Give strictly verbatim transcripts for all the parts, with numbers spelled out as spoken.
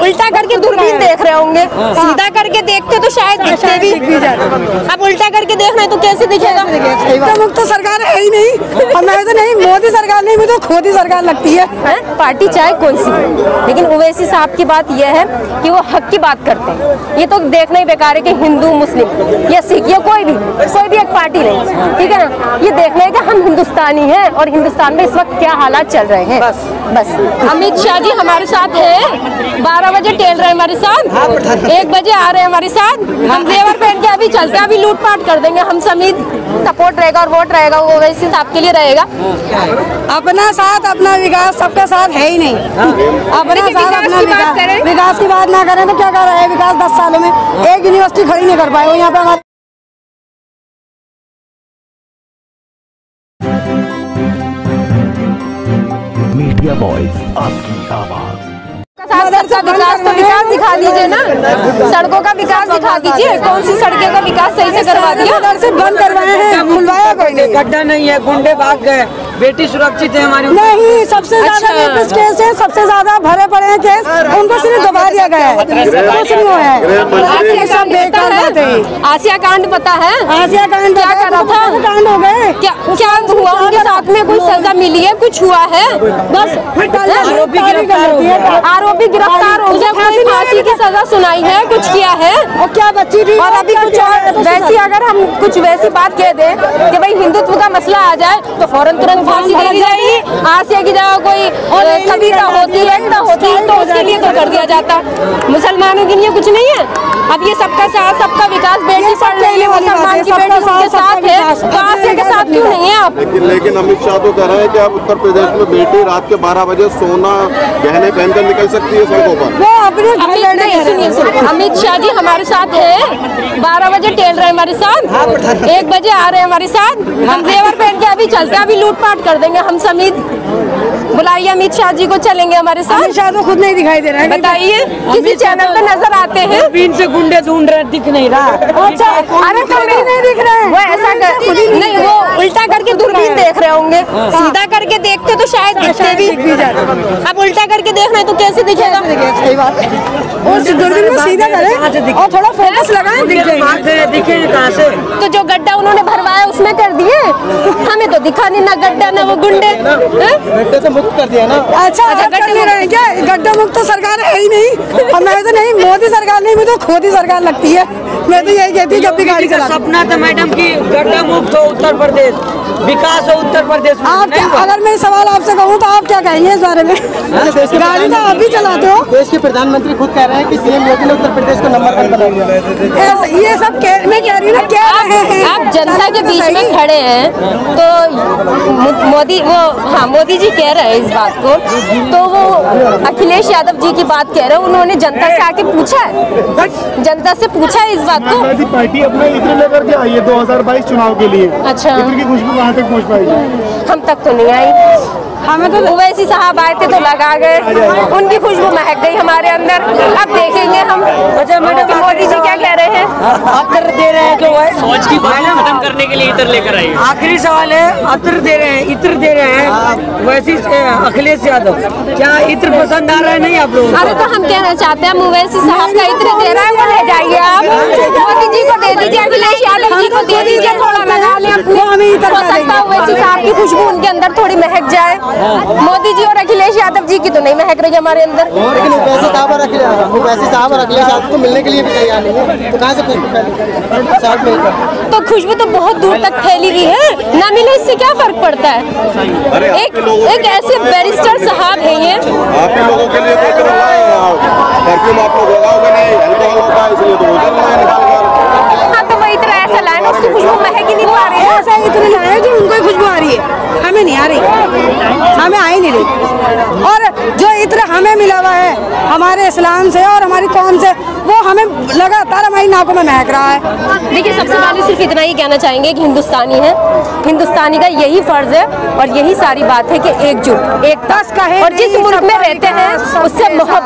उल्टा करके दूरबीन देख रहे होंगे, सीधा करके देखते तो शायद दिखते भी। अब उल्टा करके देखना है तो कैसे दिखेगा? तो मुक्त सरकार है ही नहीं, हमें तो नहीं मोदी सरकार नहीं, मुझे तो खोदी सरकार लगती है। पार्टी चाहे कोई सी, लेकिन ओवैसी साहब की बात यह है कि वो हक की बात करते हैं। ये तो देखना ही बेकार है कि हिंदू मुस्लिम या सिख या कोई भी कोई भी एक पार्टी नहीं, ठीक है ना। ये देखना है कि हम हिंदुस्तानी हैं और हिंदुस्तान में इस वक्त क्या हालात चल रहे हैं। बस बस अमित शाह जी हमारे साथ है, बारह बजे टेल रहे हैं हमारे साथ, एक बजे आ रहे हैं हमारे साथ। हम जेवर पहन के अभी चलते हैं, अभी लूटपाट कर देंगे। हम समीत सपोर्ट रहेगा और वोट रहेगा वो ओवैसी साहब के लिए रहेगा। अपना साथ अपना विकास सबका साथ है ही नहीं। अपना साथ अपना विकास विकास की बात ना करें तो क्या कर रहा है विकास? दस सालों में एक यूनिवर्सिटी खड़ी नहीं कर पाए वो यहाँ पे हमारे। मीडिया वॉइस आपकी आवाज। सबका विकास तो विकास दिखा दीजिए ना, सड़कों का विकास दिखा दीजिए। कौन सी सड़कों का विकास सही से करवा दिया? से बंद करवाए हैं, खुलवाया कोई नहीं। गड्ढा नहीं है, गुंडे भाग गए, बेटी सुरक्षित है हमारी। नहीं, सबसे ज्यादा रेपिस्ट केस है, सबसे ज्यादा भरे पड़े हैं केस, उनको सिर्फ दबा दिया गया है, कुछ नहीं हुआ है। सब बेकार बात है। आसिया कांड पता है? आसिया कांड क्या कर रहा था? कांड हो गए, क्या क्या हुआ? उनके साथ में कोई सजा मिली है? कुछ हुआ है? बस आरोपी गिरफ्तार हो गया, आरोपी गिरफ्तार हो गया, कोई फांसी की सजा सुनाई है? कुछ किया है? और क्या बच्ची थी? और अभी कुछ और वैसी अगर हम कुछ वैसी बात कह दें कि भाई हिंदुत्व का मसला आ जाए तो फौरन तुरंत फांसी दे दी जाएगी। आसिया की जगह कोई कविता होती है होती है तो उसके लिए तो कर दिया जाता। मुसलमानों के लिए कुछ नहीं है। अब ये सबका साथ सबका विकास, बेटी पढ़ रही है, मुसलमान की बेटी उनके साथ है, तो आसिया के साथ क्यों नहीं है आप? लेकिन, लेकिन अमित शाह तो कह रहे हैं कि आप उत्तर प्रदेश में बेटी रात के बारह बजे सोना गहने पहनकर निकल सकती है सड़कों पर। वो अपने नहीं, सुनिए सुनिए, अमित शाह जी हमारे साथ है, बारह बजे टेल रहे हैं हमारे साथ, एक बजे आ रहे हैं हमारे साथ। हम जेवर पहन के अभी चलते हैं, अभी लूटपाट कर देंगे। हम समीत बुलाइए अमित शाह जी को, चलेंगे हमारे साथ। अमित शाह तो खुद नहीं दिखाई दे रहा है। बताइए, किसी चैनल पे नजर आते हैं? दूरबीन से गुंडे ढूंढ रहे, दिख नहीं रहा। अच्छा, अरे तो नहीं दिख रहे हैं। वो ऐसा कर, नहीं वो उल्टा करके दूरबीन देख रहे होंगे, सीधा करके देखते तो शायद दिखते भी। अब उल्टा करके देखना है तो कैसे दिखेगा? सही बात है, और दूरबीन को सीधा करें और थोड़ा फोकस लगाएं, दिख जाएंगे। दिखे कहाँ से? तो जो गड्ढा उन्होंने भरवाया उसमें कर दिए, हमें तो दिखा नहीं ना गड्ढा ना वो गुंडे। गड्ढे से मुक्त कर दिया ना। अच्छा, अच्छा गड्ढा नहीं रहे क्या? गड्ढा मुक्त तो सरकार है ही नहीं, हमें तो नहीं मोदी सरकार नहीं, मुझे तो खोदी सरकार लगती है। मैं तो यही कहती हूँ जब भी गाड़ी चला। सपना था मैडम की गड्ढा मुक्त हो उत्तर प्रदेश, विकास हो उत्तर प्रदेश में। आप क्या, अगर मैं सवाल आपसे कहूँ तो आप क्या कहेंगे इस बारे में? गाड़ी तो आप भी चलाते हो। देश के प्रधानमंत्री खुद कह रहे हैं कि सीएम योगी ने उत्तर प्रदेश को नंबर वन बना दिया। ये सब कह, मैं कह रही हूँ ना, कह रहे हैं। आप जनता के बीच में खड़े हैं तो मोदी वो हाँ मोदी जी कह रहे हैं इस बात को, तो वो अखिलेश यादव जी की बात कह रहे हैं। उन्होंने जनता से आके पूछा है, जनता से पूछा है इस बात को। पार्टी अपना इत्र लेकर के आई है दो हजार बाईस चुनाव के लिए। अच्छा, इत्र की खुशबू कहाँ तक पहुँच पाएगी? हम तक तो नहीं आई। हमें तो ओवैसी साहब आए थे तो लगा गए, उनकी खुशबू महक गई हमारे अंदर। अब देखेंगे हम अच्छा मैडम कि मोदी जी क्या कह रहे हैं। अत्र दे रहे हैं जो है सोच की बात खत्म करने के लिए इत्र लेकर आई। आखिरी सवाल है, अत्र दे रहे हैं, इत्र दे रहे हैं वैसी अखिलेश यादव, क्या इत्र पसंद आ रहा है? नहीं आप लोग? अरे तो हम कहना चाहते हैं ओवैसी साहब का इत्र दे रहा है वो ले जाइए, आप मोदी जी को दे दीजिए, अखिलेश यादव जी को दे दीजिए, थोड़ा लगा लें अपने। हो सकता है ओवैसी साहब की खुशबू उनके अंदर थोड़ी महक जाए। मोदी जी और अखिलेश यादव जी की तो नहीं महक रही हमारे अंदर। लेकिन वैसे साहब और वैसे साहब और अखिलेश यादव को मिलने के लिए भी तैयार नहीं है, तो कहाँ से खुशबू फैलेगी? साथ मिलकर तो खुशबू तो बहुत दूर तक फैली हुई है, ना मिले इससे क्या फर्क पड़ता है? एक एक ऐसे बैरिस्टर साहब है ये। आप ही लोगों के लिए परफ्यूम आप लोग लगाओगे नहीं, अल्कोहल होता है इसलिए तो हाँ, तो वही तरह ऐसा लाए ना, उसकी खुशबू महक ही नहीं पा रही है। ऐसा इतने लाए जो उनको खुशबू आ रही है, हमें नहीं आ रही, हमें आ ही नहीं रही। और जो इत्र हमें मिला हुआ है हमारे इस्लाम से और हमारी कौम से, वो हमें लगातार हमारी नाकों में महक रहा है। देखिए, सबसे पहले सिर्फ इतना ही कहना चाहेंगे कि हिंदुस्तानी है, हिंदुस्तानी का यही फर्ज है और यही सारी बात है कि एकजुट एकता का है। और जिस मुल्क में रहते हैं उससे मोहब्बत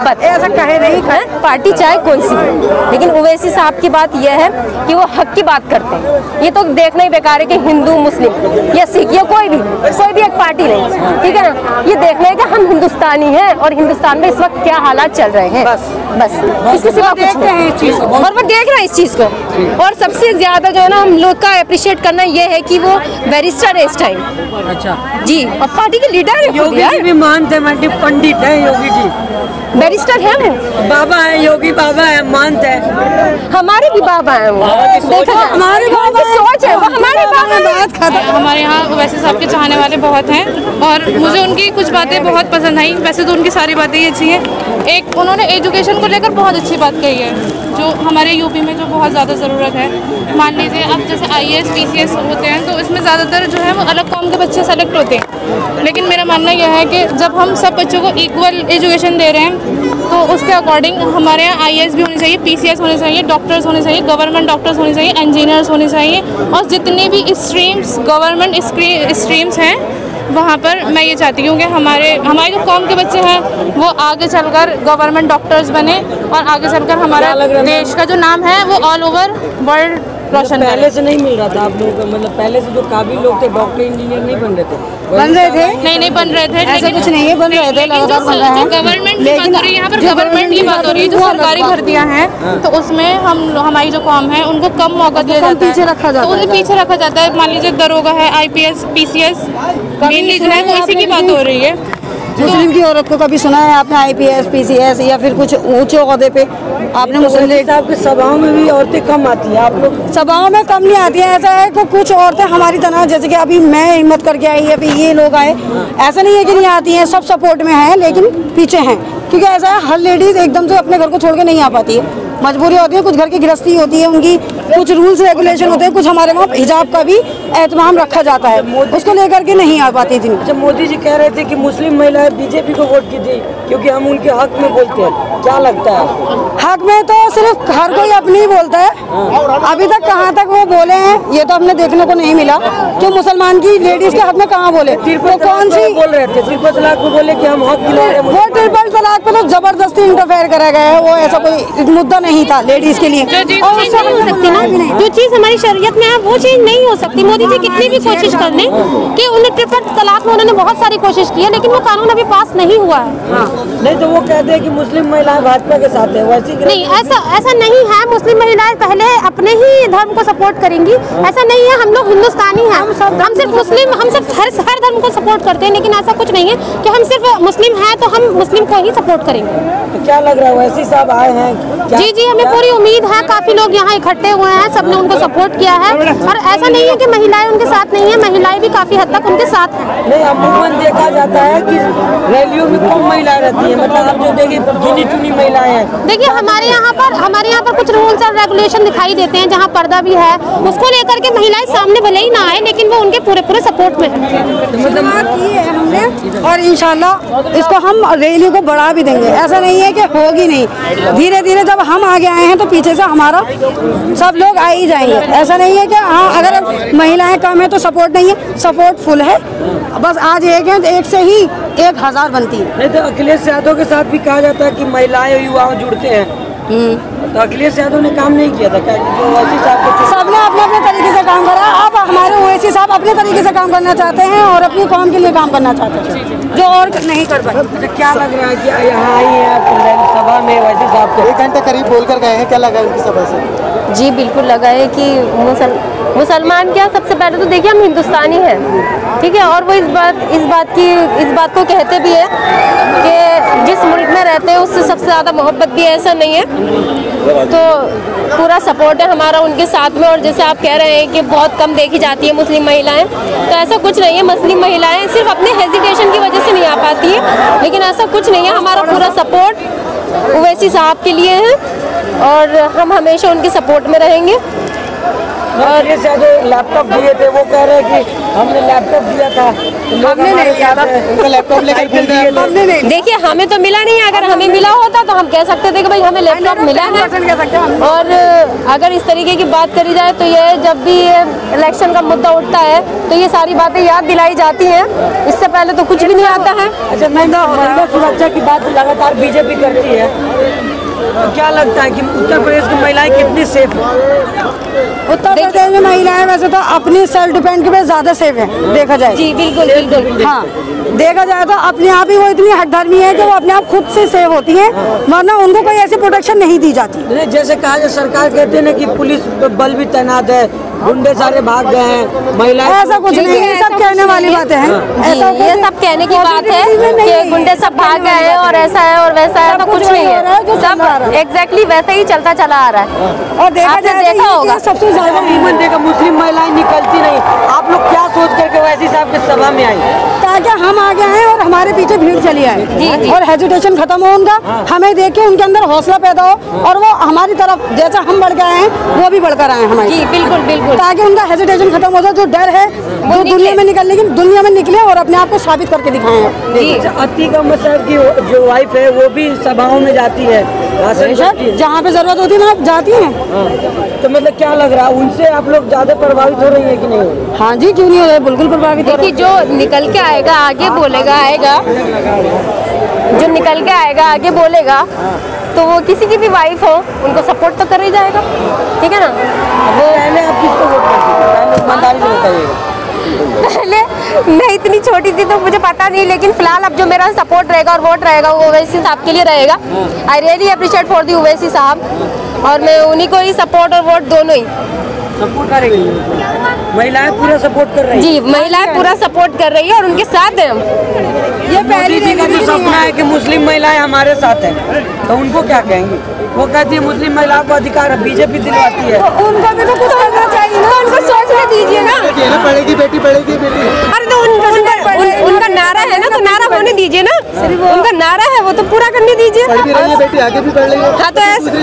मोहब्बत। ऐसा कहे नहीं है पार्टी चाहे कोई सी, लेकिन ओवैसी साहब की बात यह है कि वो हक की बात करते हैं। ये तो देखना ही बेकार है कि हिंदू मुस्लिम या सिख या कोई भी कोई भी एक पार्टी नहीं, ठीक है ना। ये देखना है कि हम हिंदुस्तानी हैं और हिंदुस्तान में इस वक्त क्या हालात चल रहे हैं, बस बस इसके सिवा कुछ नहीं। इस चीज को और वो देख रहे हैं इस चीज को। और सबसे ज्यादा जो है ना हम लोग का अप्रिशिएट करना ये है कि वो बैरिस्टर है इस टाइम। अच्छा, जी, और पार्टी के लीडर है खुद योगी यार। जी भी मानते हैं, पंडित है योगी जी, बैरिस्टर है वो, बाबा है, योगी बाबा है, मानते हैं। हमारे भी बाबा है वो, देखा जाए हमारे बाबा की सोच है वो, हमारे बाबा है। हमारे यहाँ ओवैसी साहब के चाहने वाले बहुत हैं और मुझे उनकी कुछ बातें बहुत पसंद आई। वैसे तो उनकी सारी बातें ही अच्छी हैं। एक उन्होंने एजुकेशन को लेकर बहुत अच्छी बात कही है, जो हमारे यूपी में जो बहुत ज़्यादा ज़रूरत है। मान लीजिए अब जैसे I A S P C S होते हैं तो इसमें ज़्यादातर जो है वो अलग कौम के बच्चे सेलेक्ट होते हैं, लेकिन मेरा मानना यह है कि जब हम सब बच्चों को इक्वल एजुकेशन दे रहे हैं तो उसके अकॉर्डिंग हमारे यहाँ आई ए एस भी होनी चाहिए, पी सी एस होने चाहिए, डॉक्टर्स होने चाहिए, गवर्नमेंट डॉक्टर्स होने चाहिए, इंजीनियर्स होने चाहिए। और जितनी भी स्ट्रीम्स गवर्नमेंट स्ट्रीम्स हैं वहाँ पर मैं ये चाहती हूँ कि हमारे हमारे जो कौम के बच्चे हैं वो आगे चलकर गवर्नमेंट डॉक्टर्स बने और आगे चलकर हमारा देश का जो नाम है वो ऑल ओवर वर्ल्ड रोशन करे। पहले से नहीं मिल रहा था आप लोगों को, मतलब पहले से जो काबिल लोग थे डॉक्टर इंजीनियर नहीं बन रहे थे, बन रहे थे, नहीं नहीं बन रहे थे, ऐसा कुछ नहीं है, बन रहे थे, लेकिन जो गवर्नमेंट की बात हो रही है यहाँ पर गवर्नमेंट की बात हो रही है, जो सरकारी भर्तियाँ हैं तो उसमें हम हमारी जो कौम है उनको कम मौका दिया जाता है, पीछे रखा जाता है, उन्हें पीछे रखा जाता है। मान लीजिए दरोगा है, I P S P C S mainly जो है वो इसी की बात हो रही है। मुस्लिम की औरत को कभी सुना है आपने I P S P C S या फिर कुछ ऊंचे ओहदे पे आपने मुस्लिम लीग साहब की सभाओं में भी औरतें कम आती है, आप लोग सभाओं में कम नहीं आती है। ऐसा है कि कुछ औरतें हमारी तरह, जैसे कि अभी मैं हिम्मत करके आई या फिर ये लोग आए, ऐसा नहीं है कि नहीं आती हैं, सब सपोर्ट में हैं लेकिन पीछे हैं। क्योंकि ऐसा है हर लेडीज एकदम से अपने घर को छोड़ के नहीं आ पाती है, मजबूरी होती है, कुछ घर की गृहस्थी होती है उनकी, कुछ रूल्स रेगुलेशन होते हैं, कुछ हमारे वहाँ हिजाब का भी एहतमाम रखा जाता है, उसको लेकर के नहीं आ पाती थी। जब मोदी जी कह रहे थे कि मुस्लिम महिलाएं बीजेपी को वोट की थी क्योंकि हम उनके हक में बोलते हैं, क्या लगता है? हक में तो सिर्फ हर कोई अपनी ही बोलता है, अभी तक कहाँ तक वो बोले हैं ये तो हमने देखने को नहीं मिला कि मुसलमान की लेडीज के हक में कहाँ बोले। तो कौन सी बोल रहे थे ट्रिपल तलाक को बोले कि हम हक दिला रहे हैं, वो ट्रिपल तलाक पे तो जबरदस्ती इंटरफेयर करा गया है, वो ऐसा कोई मुद्दा नहीं था लेडीज के लिए। जो चीज़ और नहीं उससे हो सकती ना, जो चीज़ हमारी शरीयत में है वो चीज़ नहीं हो सकती। मोदी जी कितनी भी कोशिश कर लें कि उन्हें ट्रिपल तलाक में उन्होंने बहुत सारी कोशिश की है लेकिन वो कानून अभी पास नहीं हुआ है। नहीं तो वो कहते हैं कि मुस्लिम महिलाएं भाजपा के साथ है, वैसी नहीं, ऐसा ऐसा नहीं है। मुस्लिम महिलाएं पहले अपने ही धर्म को सपोर्ट करेंगी, ऐसा नहीं है। हम लोग हिंदुस्तानी हैं, हम सिर्फ मुस्लिम हम सिर्फ हर हर धर्म को सपोर्ट करते हैं, लेकिन ऐसा कुछ नहीं है कि हम सिर्फ मुस्लिम हैं तो हम मुस्लिम को ही सपोर्ट करेंगे। तो क्या लग रहा है वैसी साहब आए हैं? जी जी, हमें पूरी उम्मीद है, काफी लोग यहाँ इकट्ठे हुए हैं, सबने उनको सपोर्ट किया है और ऐसा नहीं है कि महिलाएं उनके साथ नहीं है, महिलाएं भी काफी हद तक उनके साथ हैं। नहीं, अमूमन देखा जाता है कि रैलियों में कम महिलाएं रहती हैं, मतलब आप जो देखिए गिनी चुनी महिलाएं हैं। देखिए हमारे यहाँ पर हमारे यहाँ पर कुछ रूल्स और रेगुलेशन दिखाई देते हैं, जहाँ पर्दा भी है उसको लेकर के महिलाएं सामने भले ही ना आए लेकिन वो उनके पूरे पूरे सपोर्ट में शुरुआत की है हमने और इंशाल्लाह इसको हम रैली को बढ़ा भी देंगे। ऐसा नहीं है कि होगी नहीं, धीरे धीरे जब हम आगे आए हैं तो पीछे से हमारा सब लोग आ ही जाएंगे। ऐसा नहीं है कि हाँ अगर महिलाएं कम है तो सपोर्ट नहीं है, सपोर्ट फुल है। बस आज एक है तो एक से ही एक हजार बनती है। नहीं तो अखिलेश यादव के साथ भी कहा जाता है कि महिलाएं युवा जुड़ते हैं, तो अखिलेश यादव ने काम नहीं किया था क्या? जो ओवैसी साहब को सबने अपने अपने तरीके से काम करा। अब हमारे ओवैसी साहब अपने तरीके से काम करना चाहते हैं और अपनी कौम के लिए काम करना चाहते हैं जो और नहीं कर पाए। अच्छा, क्या लग रहा है कि यहाँ आई है सभा में ओवैसी साहब के एक घंटे करीब बोल कर गए हैं, क्या लगा उनकी सभा से? जी बिल्कुल लगा है कि मुसल मुसलमान क्या, सबसे पहले तो देखिए हम हिंदुस्तानी हैं, ठीक है, और वो इस बात इस बात की इस बात को कहते भी है कि जिस मुल्क में रहते हैं उससे सबसे ज़्यादा मोहब्बत भी ऐसा नहीं है। तो पूरा सपोर्ट है हमारा उनके साथ में। और जैसे आप कह रहे हैं कि बहुत कम देखी जाती है मुस्लिम महिलाएं, तो ऐसा कुछ नहीं है। मुस्लिम महिलाएं सिर्फ अपने हेजिटेशन की वजह से नहीं आ पाती है, लेकिन ऐसा कुछ नहीं है। हमारा पूरा सपोर्ट ओवैसी साहब के लिए है और हम हमेशा उनके सपोर्ट में रहेंगे। और ये जो लैपटॉप दिए थे वो कह रहे हैं कि हमने लैपटॉप दिया था, हमने नहीं लिया था, उनका लैपटॉप लेकर घूम रहे हैं। हमने नहीं। देखिए हमें तो मिला नहीं, अगर हमें मिला होता तो हम कह सकते थे कि भाई हमें लैपटॉप मिला है। और अगर इस तरीके की बात करी जाए तो ये जब भी इलेक्शन का मुद्दा उठता है तो ये सारी बातें याद दिलाई जाती हैं, इससे पहले तो कुछ भी नहीं आता है। अच्छा, महिला सुरक्षा की बात लगातार बीजेपी करती है, तो क्या लगता है कि उत्तर प्रदेश की महिलाएं कितनी सेफ हैं? उत्तर प्रदेश में महिलाएं वैसे तो अपनी सेल्फ डिपेंड के पे ज्यादा सेफ है देखा जाए। जी बिल्कुल बिल्कुल। हाँ, देखा जाए तो अपने आप ही वो इतनी हकधर्मी है कि वो अपने आप खुद से सेव होती हैं, वरना उनको कोई ऐसी प्रोटेक्शन नहीं दी जाती। जैसे कहा जाए, सरकार कहते हैं ना कि पुलिस बल भी तैनात है, गुंडे सारे भाग गए हैं, महिलाएं। ऐसा कुछ नहीं है, सब कहने वाली बातें हैं। ऐसा ये सब कहने की बात है कि गुंडे सब भाग गए हैं और ऐसा है और वैसा है, तो कुछ नहीं है, सब एग्जैक्टली वैसे ही चलता चला आ रहा है। और देखा जाए देखा होगा सबसे ज्यादा देखा मुस्लिम महिलाएं निकलती नहीं, आप लोग क्या सोच करके वैसी साहब की सभा में आई? ताकि हम आगे आए और हमारे पीछे भीड़ चली आए जी, जी। और हेजिटेशन खत्म हो उनका, हमें देख के उनके अंदर हौसला पैदा हो और वो हमारी तरफ जैसा हम बढ़ के आए हैं वो भी बढ़कर आए हमारे। जी बिल्कुल बिल्कुल। ताकि उनका हेजिटेशन खत्म हो जाए, जो डर है वो दुनिया में निकलने की, दुनिया में निकले और अपने आप को साबित करके दिखाएं। अतीक अहमद साहब की जो वाइफ है वो भी सभाओं में जाती है, जहाँ पे जरूरत होती है ना आप जाती हैं। तो मतलब क्या लग रहा है, उनसे आप लोग ज्यादा प्रभावित हो रही है कि नहीं? हाँ जी, क्यों नहीं हो रहे, बिल्कुल प्रभावित हो रहे। देखिए, जो निकल के आएगा आगे बोलेगा आएगा जो निकल के आएगा आगे बोलेगा तो वो किसी की भी वाइफ हो उनको सपोर्ट तो कर ही जाएगा, ठीक है ना। वो पहले आप किसको वोट करते थे, ईमानदारी से बताइएगा। पहले मैं इतनी छोटी थी तो मुझे पता नहीं, लेकिन फिलहाल अब जो मेरा सपोर्ट रहेगा और वोट रहेगा वो ओवैसी साहब के लिए रहेगा। I really appreciate for the Owaisi साहब, और मैं उन्हीं को ही सपोर्ट और वोट दोनों ही सपोर्ट करेंगी। महिलाएं पूरा सपोर्ट कर रही है। जी, महिलाएं पूरा सपोर्ट कर रही है और उनके साथ हैं हम। ये पहली जी का जो सपना है कि मुस्लिम महिलाएं हमारे साथ हैं, तो उनको क्या कहेंगे? वो कहती है मुस्लिम महिलाओं को अधिकार है, बीजेपी दिलवाती है। तो उनको भी तो कुछ करना चाहिए ना, उनको सोचने दीजिए ना। पढ़ेगी बेटी, पढ़ेगी बेटी। अरे तो उनका उनका, उन, उनका नारा है ना, तो नारा होने दीजिए ना। उनका नारा है वो तो पूरा करने दीजिए। बेटी आगे भी पढ़ रही है। हाँ, तो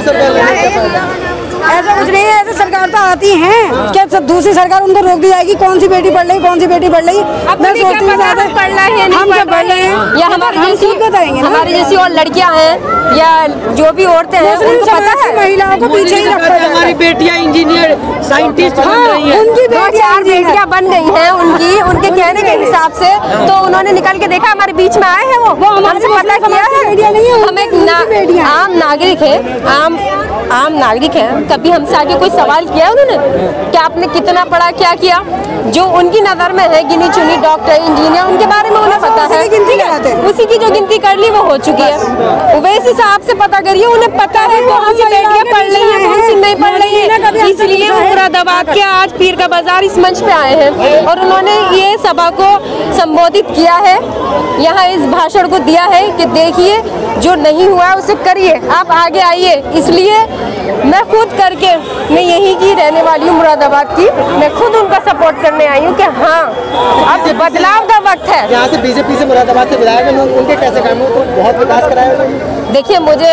ऐसा कुछ नहीं है, ऐसे सरकार तो आती है क्या सब दूसरी सरकार उनको रोक दी जाएगी, कौन सी बेटी पढ़ रही, कौन सी बेटी पढ़ रही। मैं सोचती हूँ पढ़ रहा है नहीं पढ़ रहे हैं, या हमारी जैसी हमारी जैसी और लड़कियां हैं या जो भी औरतें हैं उनको पता है महिलाओं को पीछे ही रखा है। हमारी बेटियां इंजीनियर साइंटिस्ट बन रही हैं, उनकी दो चार बेटियां बन गई हैं उनकी, उनके कहने के हिसाब से। तो उन्होंने निकल के देखा, हमारे बीच में आए हैं वो, वो हमसे पता किया है। हम एक आम नागरिक है, आम आम नागरिक हैं, कभी हमसे आगे कोई सवाल किया है उन्होंने कि आपने कितना पढ़ा, क्या किया? जो उनकी नज़र में है गिनी चुनी डॉक्टर इंजीनियर, उनके बारे में उन्हें पता है, उसी की जो गिनती कर ली वो हो चुकी है। ओवैसी साहब से पता करिए, उन्हें पता है कौन सी बेटियां पढ़ रही हैं, कौन सी नहीं पढ़ रही है। इसलिए वो मुरादाबाद के आज पीर का बाजार इस मंच पे आए हैं और उन्होंने ये सभा को संबोधित किया है, यहाँ इस भाषण को दिया है कि देखिए जो नहीं हुआ है उसे करिए, आप आगे आइए। इसलिए मैं खुद करके, मैं यहीं की रहने वाली हूँ मुरादाबाद की, मैं खुद उनका सपोर्ट करने आई हूँ कि हाँ अब बदलाव का वक्त है। यहाँ से बीजेपी से मुरादाबाद से विधायक हैं, उनके कैसे काम है, तो बहुत विकास कराया। देखिए, मुझे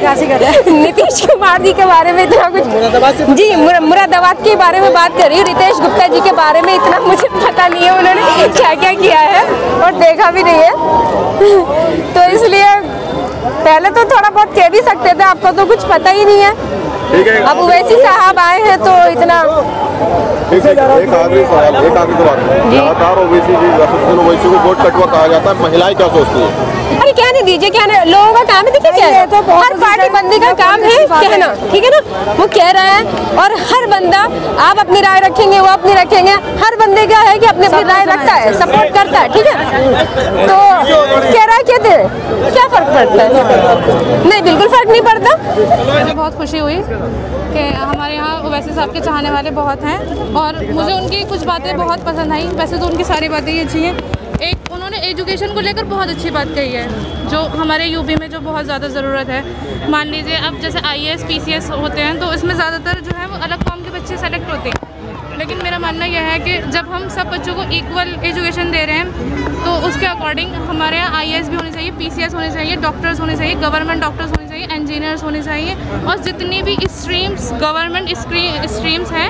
नीतीश कुमार जी के बारे में इतना कुछ जी मुरादाबाद के बारे में बात कर रही हूँ, रितेश गुप्ता जी के बारे में इतना मुझे पता नहीं है उन्होंने क्या क्या किया है और देखा भी नहीं है। तो इसलिए पहले तो थोड़ा बहुत कह भी सकते थे, आपको तो कुछ पता ही नहीं है। अब ओवैसी साहब आए हैं तो इतना। एक आखिरी सवाल, एक आखिरी बात, लगातार ओवैसी जी ओवैसी को वोट कटवा कहा जाता है, महिलाएं क्या सोचती है? अरे क्या नहीं दीजिए, क्या नहीं, लोगों का काम है, देखिए क्या है, तो हर पार्टी बंदी का काम है कहना, ठीक है ना, वो कह रहे हैं। और हर बंदा, आप अपनी राय रखेंगे, वो अपनी रखेंगे, हर बंदे क्या है कि अपनी अपनी राय रखता है, सपोर्ट करता है, ठीक है। तो कह रहा है कहते हैं क्या फर्क पड़ता है? नहीं, बिल्कुल फर्क नहीं पड़ता। मुझे बहुत खुशी हुई कि हमारे यहाँ ओवैसी साहब के चाहने वाले बहुत हैं और मुझे उनकी कुछ बातें बहुत पसंद आई। वैसे तो उनकी सारी बातें ही अच्छी हैं। एक उन्होंने एजुकेशन को लेकर बहुत अच्छी बात कही है, जो हमारे यूपी में जो बहुत ज़्यादा ज़रूरत है। मान लीजिए अब जैसे आईएएस पीसीएस होते हैं तो इसमें ज़्यादातर जो है वो अलग कॉम के बच्चे सेलेक्ट होते हैं, लेकिन मेरा मानना यह है कि जब हम सब बच्चों को इक्वल एजुकेशन दे रहे हैं तो उसके अकॉर्डिंग हमारे यहाँ आईएएस भी होनी चाहिए, पीसीएस होने चाहिए, डॉक्टर्स होने चाहिए, गवर्नमेंट डॉक्टर्स होने चाहिए, इंजीनियर्स होने चाहिए, और जितनी भी स्ट्रीम्स गवर्नमेंट स्ट्रीम्स हैं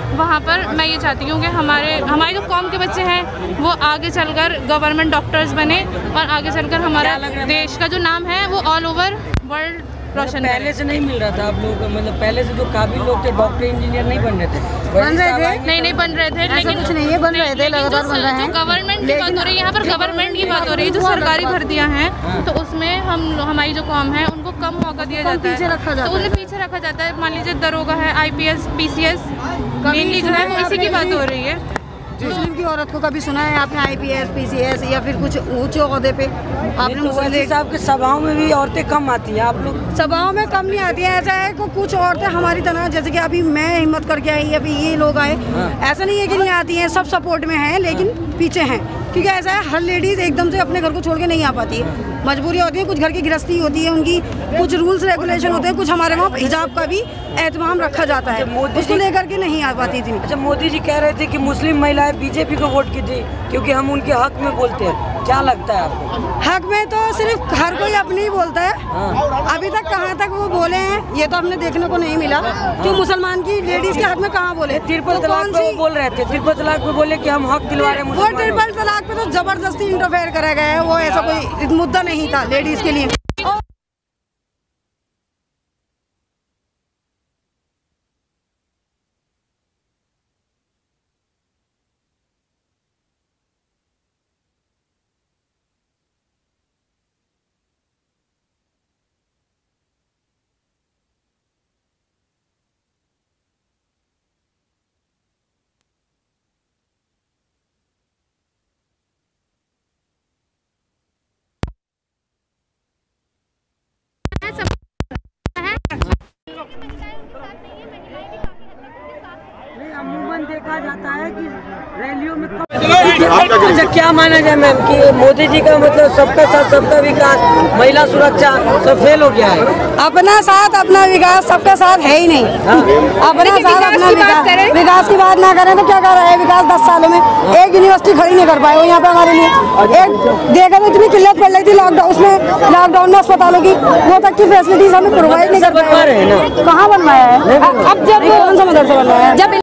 वहाँ पर मैं ये चाहती हूँ कि हमारे हमारे जो कौम के बच्चे हैं वो आगे चलकर गवर्नमेंट डॉक्टर्स बने और आगे चलकर हमारा देश का जो नाम है वो ऑल ओवर वर्ल्ड रोशन करे। पहले से नहीं मिल रहा था आप लोगों को, मतलब पहले से जो काबिल लोग थे डॉक्टर इंजीनियर नहीं बन रहे थे, बन रहे थे नहीं नहीं बन रहे थे, लेकिन कुछ नहीं है, बन रहे थे, लगातार बन रहे हैं। गवर्नमेंट की बात हो रही है यहाँ पर, गवर्नमेंट की बात हो रही है, जो सरकारी भर्तियाँ हैं तो उसमें हम हमारी जो कौम है उनको कम मौका दिया जाता है, तो उन्हें पीछे रखा जाता है। मान लीजिए दरोगा है, I P S, P C S mainly जो है वो इसी की बात हो रही है। मुस्लिम की औरत को कभी सुना है आपने I P S, P C S या फिर कुछ ऊंचे ओहदे पे? आपने मुस्लिम साहब के सभाओं में भी औरतें कम आती हैं, आप लोग सभाओं में कम नहीं आती है। ऐसा है कि कुछ औरतें हमारी तरह, जैसे कि अभी मैं हिम्मत करके आई या फिर ये लोग आए, ऐसा नहीं है कि नहीं आती हैं, सब सपोर्ट में हैं लेकिन पीछे हैं, क्योंकि ऐसा है हर लेडीज एकदम से अपने घर को छोड़ के नहीं आ पाती है, मजबूरी होती है, कुछ घर की गृहस्थी होती है उनकी, कुछ रूल्स रेगुलेशन होते हैं, कुछ हमारे वहाँ हिजाब का भी एहतमाम रखा जाता है, उसको लेकर के नहीं आ पाती थी। अच्छा, मोदी जी कह रहे थे कि मुस्लिम महिलाएं बीजेपी को वोट कीजिए क्योंकि हम उनके हक में बोलते हैं, क्या लगता है आपको? हक में तो सिर्फ हर कोई अपनी ही बोलता है, अभी तक कहाँ तक वो बोले हैं ये तो हमने देखने को नहीं मिला कि मुसलमान की लेडीज के हक में कहाँ बोले। ट्रिपल तलाक पे वो बोल रहे थे, ट्रिपल तलाक पे बोले कि हम हक दिलवा रहे हैं। वो ट्रिपल तलाक पे तो जबरदस्ती इंटरफेयर करा गया है, वो ऐसा कोई मुद्दा नहीं था लेडीज के लिए। अमूमन देखा जाता है कि रैलियों में अच्छा क्या माना जाए मैम कि मोदी जी का मतलब सबका साथ सबका विकास, महिला सुरक्षा सब फेल हो गया है? अपना साथ अपना विकास सबका साथ है ही नहीं। अपना साथ अपना विकास, विकास की बात ना करें तो क्या कर रहा है विकास? दस सालों में एक यूनिवर्सिटी खड़ी नहीं कर पाए वो यहाँ पे हमारे लिए। एक देखा तो इतनी किल्लत पड़ रही थी लॉकडाउन, उसमें लॉकडाउन में अस्पतालों की वो तक की फैसिलिटीज हमें प्रोवाइड नहीं कर पा रहे हैं। कहाँ बनवाया है? अब जब कौन सा मदरसा बनवाया है? जब